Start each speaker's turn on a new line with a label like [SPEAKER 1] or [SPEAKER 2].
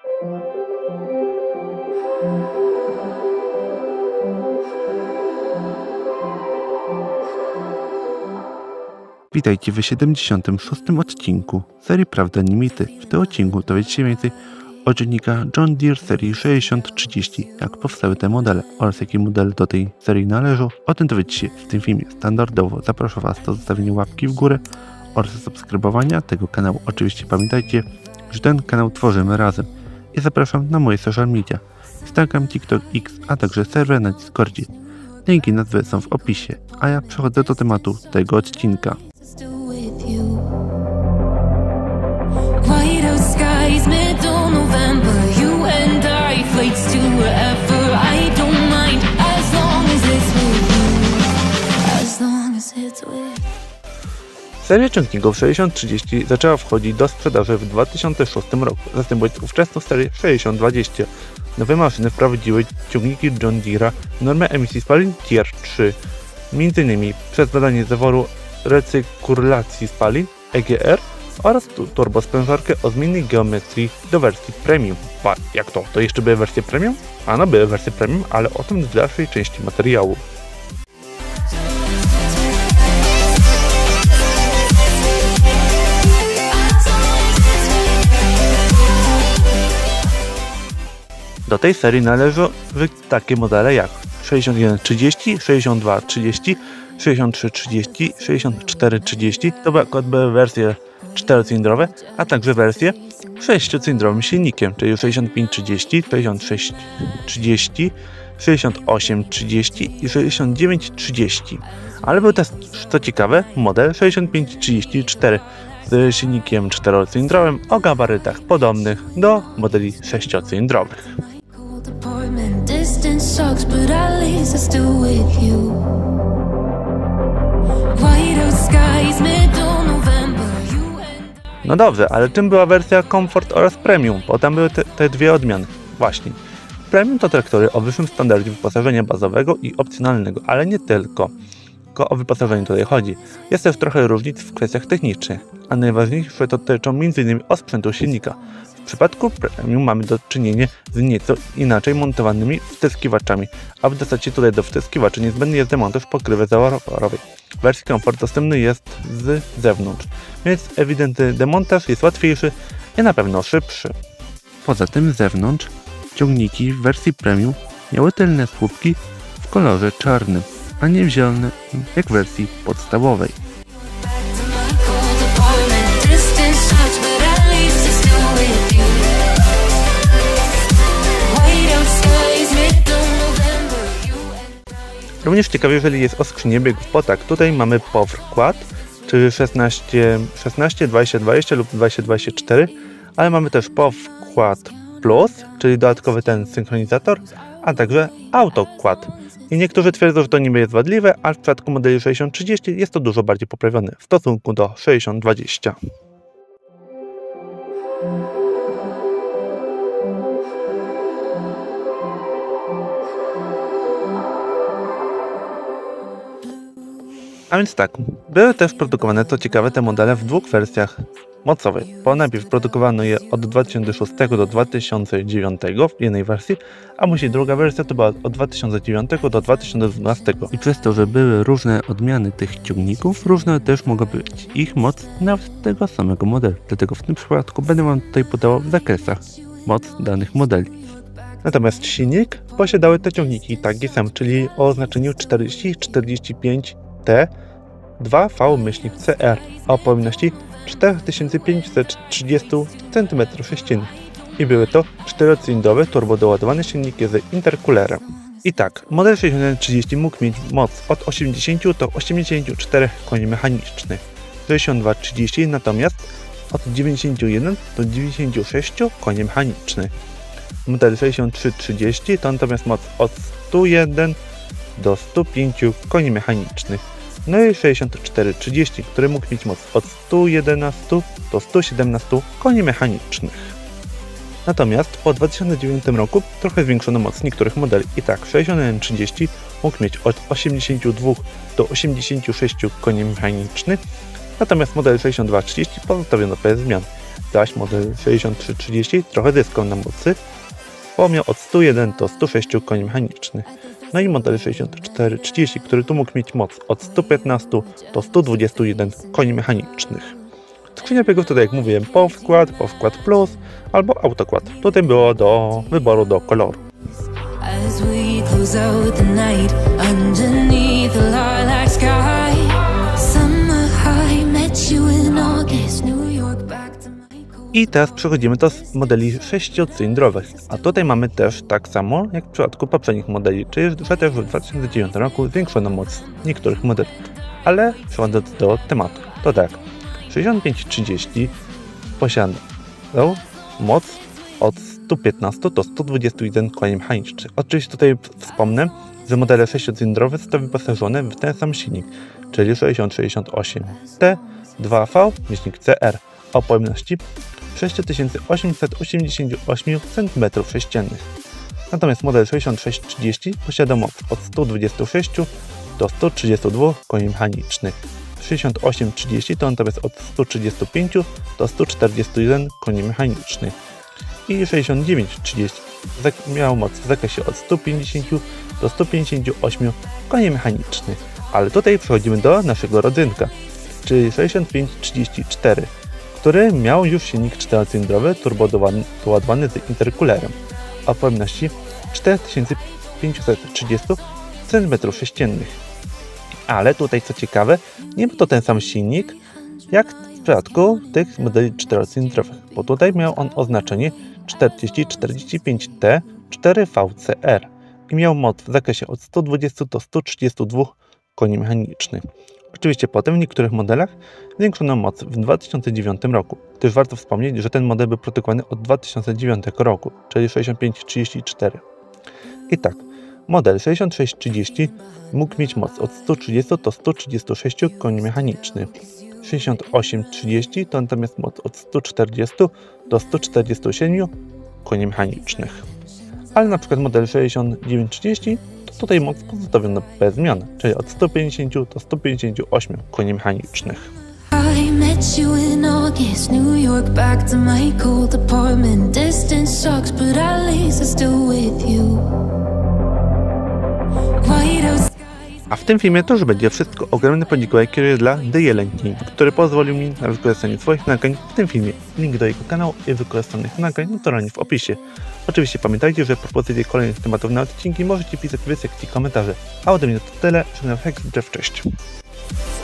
[SPEAKER 1] Witajcie w 76. odcinku serii Prawda nie Mity. W tym odcinku dowiecie się więcej o ciągnikach John Deere serii 6030, jak powstały te modele oraz jakie modele do tej serii należą. O tym dowiecie się w tym filmie. Standardowo zapraszam Was do zostawienia łapki w górę oraz subskrybowania tego kanału. Oczywiście pamiętajcie, że ten kanał tworzymy razem. I zapraszam na moje social media: Instagram, TikTok, X, a także serwer na Discordzie. Linki na dwie są w opisie, a ja przechodzę do tematu tego odcinka. Seria ciągników 6030 zaczęła wchodzić do sprzedaży w 2006 roku, zastępując ówczesną serię 6020. Nowe maszyny wprowadziły ciągniki John Deere'a normę emisji spalin Tier 3, m.in. przez dodanie zaworu recyrkulacji spalin EGR oraz turbosprężarkę o zmiennej geometrii do wersji premium. Jak to? To jeszcze były wersje premium? No były wersje premium, ale o tym w dalszej części materiału. Do tej serii należą takie modele jak 6130, 6230, 6330, 6430, to były wersje 4-cylindrowe, a także wersje 6-cylindrowym silnikiem, czyli 6530, 6630, 6830 i 6930. Ale był też, co ciekawe, model 6534 z silnikiem 4-cylindrowym o gabarytach podobnych do modeli 6-cylindrowych. No dobrze, ale czym była wersja Comfort oraz Premium? Bo tam były te dwie odmiany. Właśnie. Premium to traktory o wyższym standardzie wyposażenia bazowego i opcjonalnego, ale nie tylko. Tylko o wyposażenie tutaj chodzi. Jest też trochę różnic w kwestiach technicznych, a najważniejsze to dotyczą m.in. osprzętu silnika. W przypadku Premium mamy do czynienia z nieco inaczej montowanymi wtyskiwaczami, a w zasadzie tutaj do wtyskiwaczy niezbędny jest demontaż pokrywy zaworowej. W wersji Comfort dostępny jest z zewnątrz, więc ewidentny demontaż jest łatwiejszy i na pewno szybszy. Poza tym z zewnątrz ciągniki w wersji Premium miały tylne słupki w kolorze czarnym, a nie w zielonym jak w wersji podstawowej. Również ciekawie, jeżeli jest o skrzynię biegów, bo tak, tutaj mamy powkład, czyli 16, 2020 lub 2024, ale mamy też powkład plus, czyli dodatkowy ten synchronizator, a także autokład. I niektórzy twierdzą, że to niby jest wadliwe, a w przypadku modeli 6030 jest to dużo bardziej poprawione w stosunku do 6020. A więc tak, były też produkowane, co ciekawe, te modele w dwóch wersjach mocowych, bo najpierw produkowano je od 2006 do 2009 w jednej wersji, a później druga wersja to była od 2009 do 2012. I przez to, że były różne odmiany tych ciągników, różna też mogła być ich moc nawet tego samego modelu. Dlatego w tym przypadku będę Wam tutaj podawał w zakresach moc danych modeli. Natomiast silnik posiadały te ciągniki taki sam, czyli o oznaczeniu 4045T 2V-CR o pojemności 4530 cm3 i były to 4-cylindrowe turbodoładowany silniki z intercoolerem. I tak, model 6030 mógł mieć moc od 80 do 84 koni mechanicznych, 6230 natomiast od 91 do 96 koni mechanicznych. Model 6330 to natomiast moc od 101 do 105 koni mechanicznych. No i 6430, który mógł mieć moc od 111 do 117 koni mechanicznych. Natomiast po 2009 roku trochę zwiększono moc niektórych modeli. I tak 6130 mógł mieć od 82 do 86 koni mechanicznych, natomiast model 6230 pozostawiono bez zmian. zaś model 6330 trochę zyskał na mocy, bo miał od 101 do 106 koni mechanicznych. No i model 6430, który tu mógł mieć moc od 115 do 121 koni mechanicznych. Skrzynia biegów tutaj, jak mówiłem, powkład plus albo autokład. Tutaj było do wyboru do koloru.
[SPEAKER 2] As we close out the night underneath the lilac sky, summer high, met you in August, New York, back to my cold.
[SPEAKER 1] I teraz przechodzimy do modeli 6-cylindrowych, a tutaj mamy też tak samo jak w przypadku poprzednich modeli, czyli że też w 2009 roku zwiększono moc niektórych modeli. Ale przechodząc do tematu, to tak, 6530 posiada moc od 115 do 121 koni mechanicznych. Oczywiście tutaj wspomnę, że modele 6-cylindrowe są wyposażone w ten sam silnik, czyli 6068 T2V-CR o pojemności 6888 cm3. Natomiast model 6630 posiada moc od 126 do 132 koni mechanicznych. 6830 to natomiast od 135 do 141 koni mechanicznych. I 6930 miał moc w zakresie od 150 do 158 koni mechanicznych. Ale tutaj przechodzimy do naszego rodzynka, czyli 6534, który miał już silnik 4-cylindrowy turbodoładowany z intercoolerem o pojemności 4530 cm3. Ale tutaj, co ciekawe, nie był to ten sam silnik jak w przypadku tych modeli 4-cylindrowych, bo tutaj miał on oznaczenie 4045T 4VCR i miał moc w zakresie od 120 do 132 koni mechanicznych. Oczywiście potem w niektórych modelach zwiększono moc w 2009 roku, gdyż warto wspomnieć, że ten model był produkowany od 2009 roku, czyli 6534. I tak, model 6630 mógł mieć moc od 130 do 136 koni mechanicznych. 6830 to natomiast moc od 140 do 147 koni mechanicznych. Ale na przykład model 6930 to tutaj moc pozostawiono bez zmian, czyli od 150 do 158 koni mechanicznych.
[SPEAKER 2] I met you in August, New York, back to my cold apartment. Distance sucks, but at least I'm still with you. White House.
[SPEAKER 1] A w tym filmie to już będzie wszystko. Ogromny podziękowanie kieruję dla The Jeleń King, który pozwolił mi na wykorzystanie swoich nagrań w tym filmie. Link do jego kanału i wykorzystanych nagrań naturalnie w opisie. Oczywiście pamiętajcie, że propozycje kolejnych tematów na odcinki możecie pisać w sekcji komentarzy. A ode mnie to tyle. Żegnam Hex, cześć.